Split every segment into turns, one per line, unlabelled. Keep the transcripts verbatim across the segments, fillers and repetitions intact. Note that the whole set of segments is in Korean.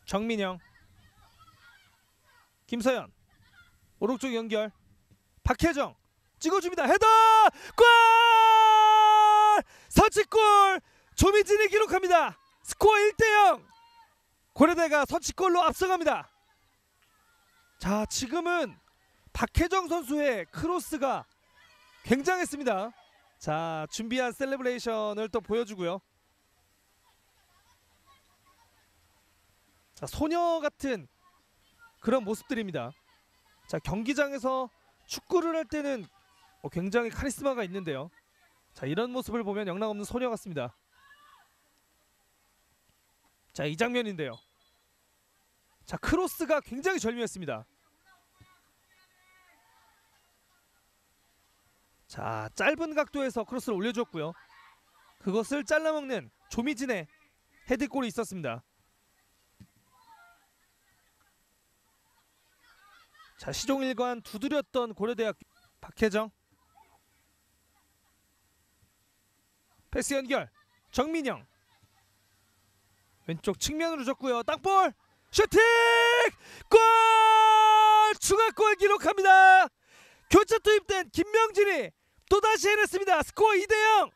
정민영, 김서연, 오른쪽 연결, 박혜정 찍어줍니다. 헤더! 골! 선취골! 조민진이 기록합니다. 스코어 일 대 영. 고려대가 선취골로 앞서갑니다. 자, 지금은 박혜정 선수의 크로스가 굉장했습니다. 자, 준비한 셀레브레이션을 또 보여주고요. 자, 소녀 같은 그런 모습들입니다. 자, 경기장에서 축구를 할 때는 어, 굉장히 카리스마가 있는데요. 자, 이런 모습을 보면 영락없는 소녀 같습니다. 자, 이 장면인데요. 자, 크로스가 굉장히 절묘했습니다. 자, 짧은 각도에서 크로스를 올려줬고요. 그것을 잘라먹는 조미진의 헤드골이 있었습니다. 자, 시종일관 두드렸던 고려대학교. 박혜정, 패스 연결, 정민영, 왼쪽 측면으로 줬고요. 땅볼 슈팅! 골! 추가골 기록합니다. 교체 투입된 김명진이 또다시 해냈습니다. 스코어 이 대 영.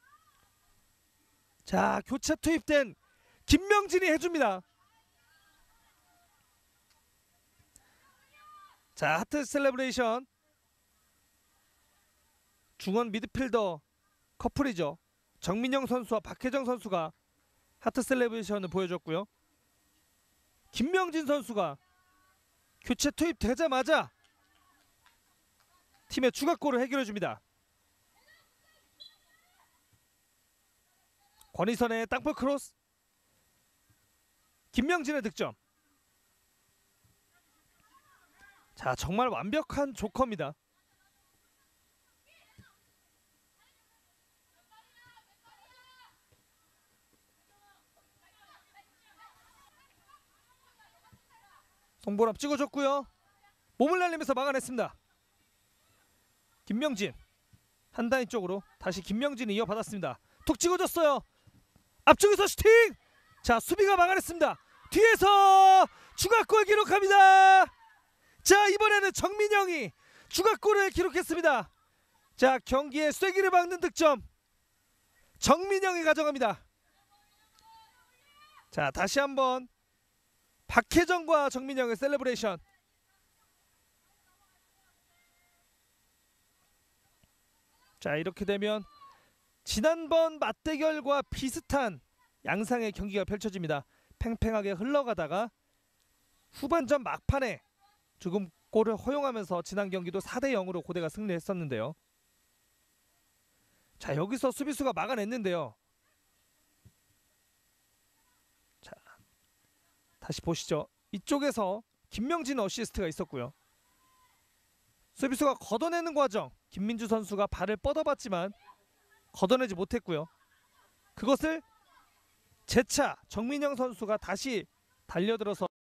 자, 교체 투입된 김명진이 해줍니다. 자, 하트 셀레브레이션. 중원 미드필더 커플이죠. 정민영 선수와 박혜정 선수가 하트 셀레브레이션을 보여줬고요. 김명진 선수가 교체 투입되자마자 팀의 추가골을 해결해줍니다. 권희선의 땅볼 크로스, 김명진의 득점. 자, 정말 완벽한 조커입니다. 송보람 찍어줬고요. 몸을 날리면서 막아냈습니다. 김명진 한다인 쪽으로 다시 김명진이 이어받았습니다. 툭 찍어줬어요. 앞쪽에서 슈팅! 자, 수비가 막아냈습니다. 뒤에서 추가골 기록합니다. 자, 이번에는 정민영이 추가골을 기록했습니다. 자, 경기의 쐐기를 박는 득점 정민영이 가져갑니다. 자, 다시 한번 박혜정과 정민영의 셀레브레이션. 자, 이렇게 되면 지난번 맞대결과 비슷한 양상의 경기가 펼쳐집니다. 팽팽하게 흘러가다가 후반전 막판에 조금 골을 허용하면서 지난 경기도 사 대 영으로 고대가 승리했었는데요. 자, 여기서 수비수가 막아냈는데요. 자, 다시 보시죠. 이쪽에서 김명진 어시스트가 있었고요. 수비수가 걷어내는 과정, 김민주 선수가 발을 뻗어봤지만 걷어내지 못했고요. 그것을 재차 정민영 선수가 다시 달려들어서